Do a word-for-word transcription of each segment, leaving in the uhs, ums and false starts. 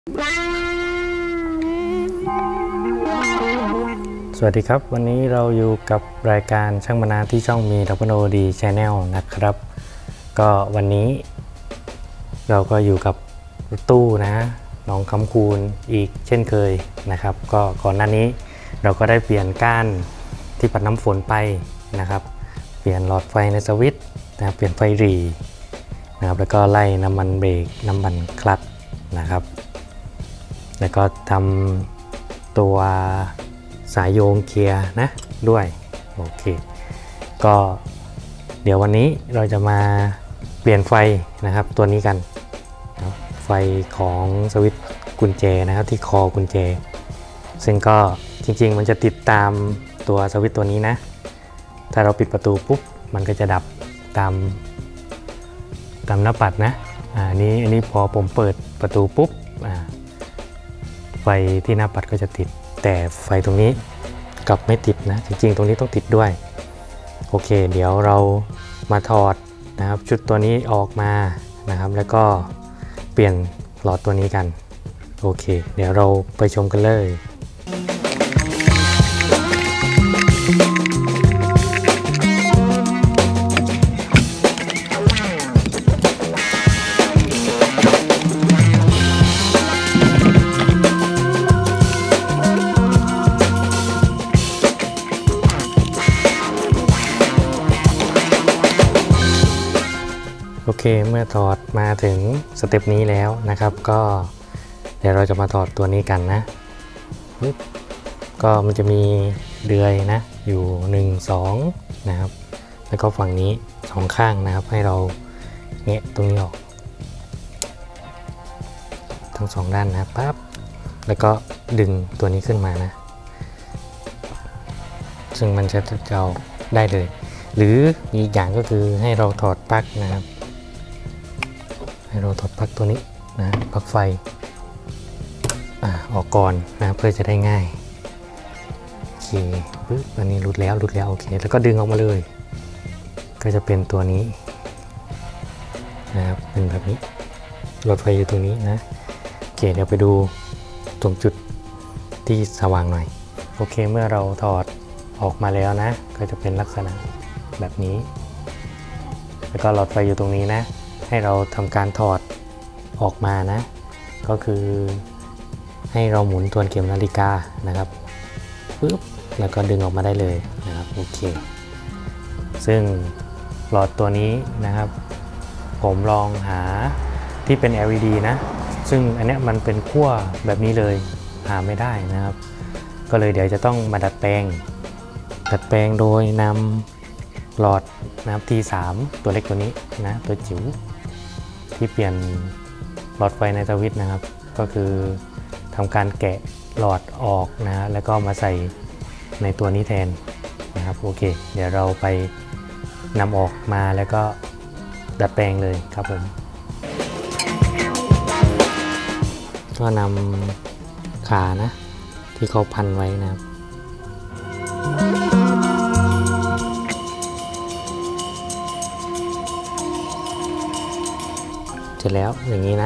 สวัสดีครับวันนี้เราอยู่กับรายการช่างบรรณาที่ช่องมีดับเบิลโอดีชแนลนะครับก็วันนี้เราก็อยู่กับรถตู้นะน้องคำคูณอีกเช่นเคยนะครับก็ก่อนหน้านี้เราก็ได้เปลี่ยนก้านที่ปัดน้ำฝนไปนะครับเปลี่ยนหลอดไฟในสวิตช์นะเปลี่ยนไฟหรี่นะครับแล้วก็ไล่น้ำมันเบรกน้ำมันคลัตช์นะครับแล้วก็ทำตัวสายโยงเกียร์นะด้วยโอเคก็เดี๋ยววันนี้เราจะมาเปลี่ยนไฟนะครับตัวนี้กันนะไฟของสวิตช์กุญแจนะครับที่คอกุญแจซึ่งก็จริงๆมันจะติดตามตัวสวิตช์ตัวนี้นะถ้าเราปิดประตูปุ๊บมันก็จะดับตามตามหน้าปัดนะอ่านี้อันนี้พอผมเปิดประตูปุ๊บอ่าไฟที่หน้าปัดก็จะติดแต่ไฟตรงนี้กลับไม่ติดนะจริงๆตรงนี้ต้องติดด้วยโอเคเดี๋ยวเรามาถอดนะครับชุดตัวนี้ออกมานะครับแล้วก็เปลี่ยนหลอดตัวนี้กันโอเคเดี๋ยวเราไปชมกันเลยโอเคเมื่อถอดมาถึงสเต็ปนี้แล้วนะครับก็เดี๋ยวเราจะมาถอดตัวนี้กันนะก็มันจะมีเดือยนะอยู่หนึ่ง สองนะครับแล้วก็ฝั่งนี้สองข้างนะครับให้เราแงะตรงนี้ออกทั้งสองด้านนะปั๊บแล้วก็ดึงตัวนี้ขึ้นมานะซึ่งมันจะเอาได้เลยหรืออีกอย่างก็คือให้เราถอดปลั๊กนะครับให้เราถอดปลั๊กตัวนี้นะปลั๊กไฟอ่าออกก่อนนะเพื่อจะได้ง่ายโอเคปึ๊บอันนี้หลุดแล้วหลุดแล้วโอเคแล้วก็ดึงออกมาเลยก็จะเป็นตัวนี้นะครับเป็นแบบนี้หลอดไฟอยู่ตรงนี้นะโอเคเดี๋ยวไปดูตรงจุดที่สว่างหน่อยโอเคเมื่อเราถอดออกมาแล้วนะก็จะเป็นลักษณะแบบนี้แล้วก็หลอดไฟอยู่ตรงนี้นะให้เราทำการถอดออกมานะก็คือให้เราหมุนทวนเข็มนาฬิกานะครับปึ๊บแล้วก็ดึงออกมาได้เลยนะครับโอเคซึ่งหลอดตัวนี้นะครับผมลองหาที่เป็น แอล อี ดี นะซึ่งอันนี้มันเป็นขั้วแบบนี้เลยหาไม่ได้นะครับก็เลยเดี๋ยวจะต้องมาดัดแปลงดัดแปลงโดยนำหลอดนะครับ ที สาม ตัวเล็กตัวนี้นะตัวจิ๋วที่เปลี่ยนหลอดไฟในสวิตช์นะครับก็คือทำการแกะหลอดออกนะแล้วก็มาใส่ในตัวนี้แทนนะครับโอเคเดี๋ยวเราไปนำออกมาแล้วก็ดัดแปลงเลยครับผมก็นำขานะที่เขาพันไว้นะครับเสร็จแล้วอย่างนี้นะ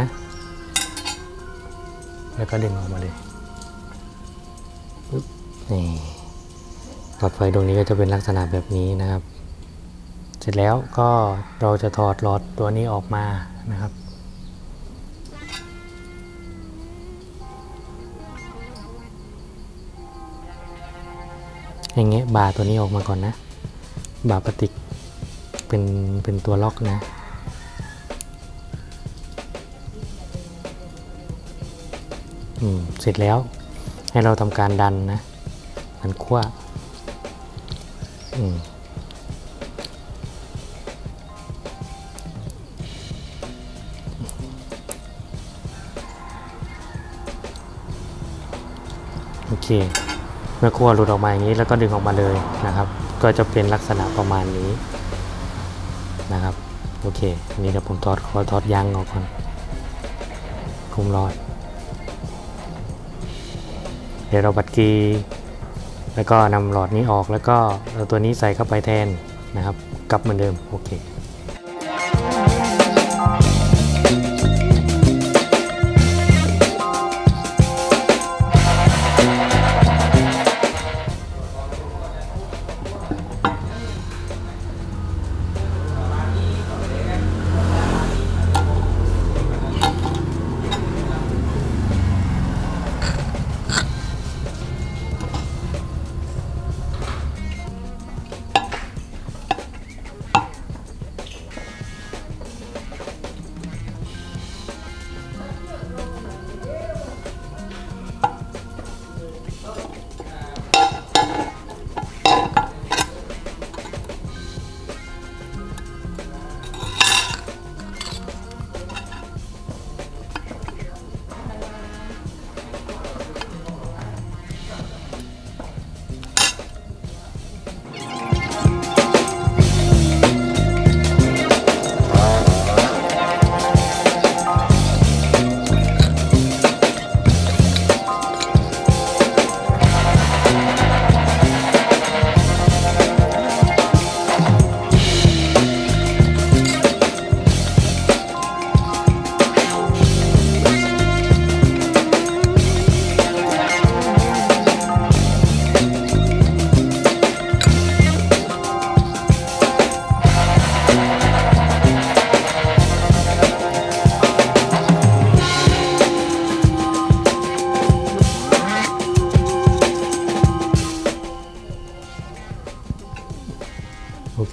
แล้วก็ดึงออกมาเลยปึ๊บนี่หลอดไฟตรงนี้ก็จะเป็นลักษณะแบบนี้นะครับเสร็จแล้วก็เราจะถอดหลอดตัวนี้ออกมานะครับอย่างเงี้ยบาร์ตัวนี้ออกมาก่อนนะบาร์พลาสติกเป็นเป็นตัวล็อกนะเสร็จแล้วให้เราทำการดันนะดันขั้วโอเคเมื่อขั้วหลุดออกมาอย่างนี้แล้วก็ดึงออกมาเลยนะครับก็จะเป็นลักษณะประมาณนี้นะครับโอเคอันนี้เดี๋ยวผมถอดขอถอดยางออกก่อนคุมหลอดเดี๋ยวเราบัดกีแล้วก็นำหลอดนี้ออกแล้วก็เอาตัวนี้ใส่เข้าไปแทนนะครับกลับเหมือนเดิมโอเค โ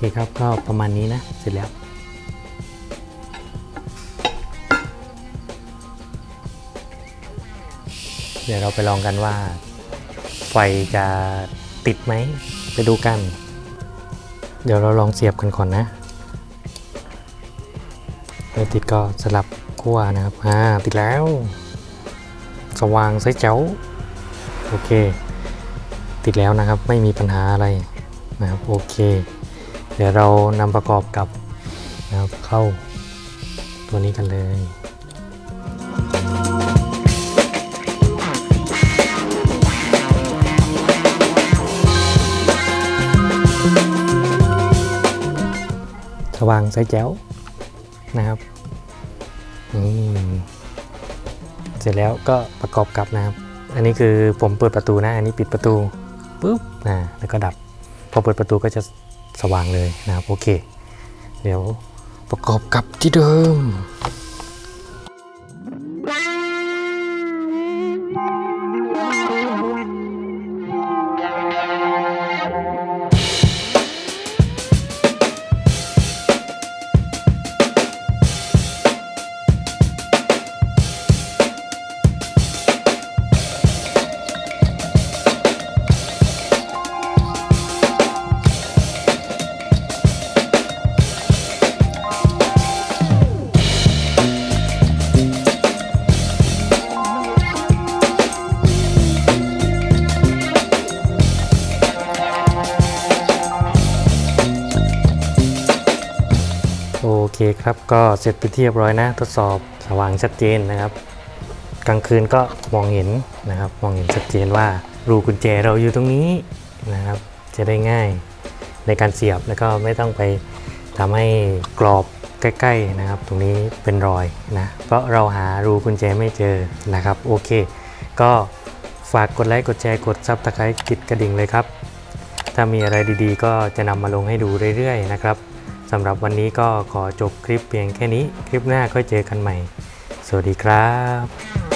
ครับก็ประมาณนี้นะเสร็จแล้วเดี๋ยวเราไปลองกันว่าไฟจะติดไหมไปดูกันเดี๋ยวเราลองเสียบกันก่อนนะไม่ติดก็สลับขั้วนะครับอ่าติดแล้วสว่างใสแจ๋วโอเคติดแล้วนะครับไม่มีปัญหาอะไรนะครับโอเคเดี๋ยวเรานำประกอบกับนะครับเข้าตัวนี้กันเลยสว่างใสแจ๋วนะครับนี่เสร็จแล้วก็ประกอบกับนะครับอันนี้คือผมเปิดประตูนะอันนี้ปิดประตูปุ๊บนะแล้วก็ดับพอเปิดประตูก็จะสว่างเลยนะครับโอเคเดี๋ยวประกอบกับที่เดิมโอเคครับก็เสร็จไปที่เรียบร้อยนะทดสอบสว่างชัดเจนนะครับกลางคืนก็มองเห็นนะครับมองเห็นชัดเจนว่ารูกุญแจเราอยู่ตรงนี้นะครับจะได้ง่ายในการเสียบแล้วก็ไม่ต้องไปทำให้กรอบใกล้ๆนะครับตรงนี้เป็นรอยนะเพราะเราหารูกุญแจไม่เจอนะครับโอเคก็ฝากกดไลค์กดแชร์กดซับสไครป์กดกระดิ่งเลยครับถ้ามีอะไรดีๆก็จะนำมาลงให้ดูเรื่อยๆนะครับสำหรับวันนี้ก็ขอจบคลิปเพียงแค่นี้คลิปหน้าค่อยเจอกันใหม่สวัสดีครับ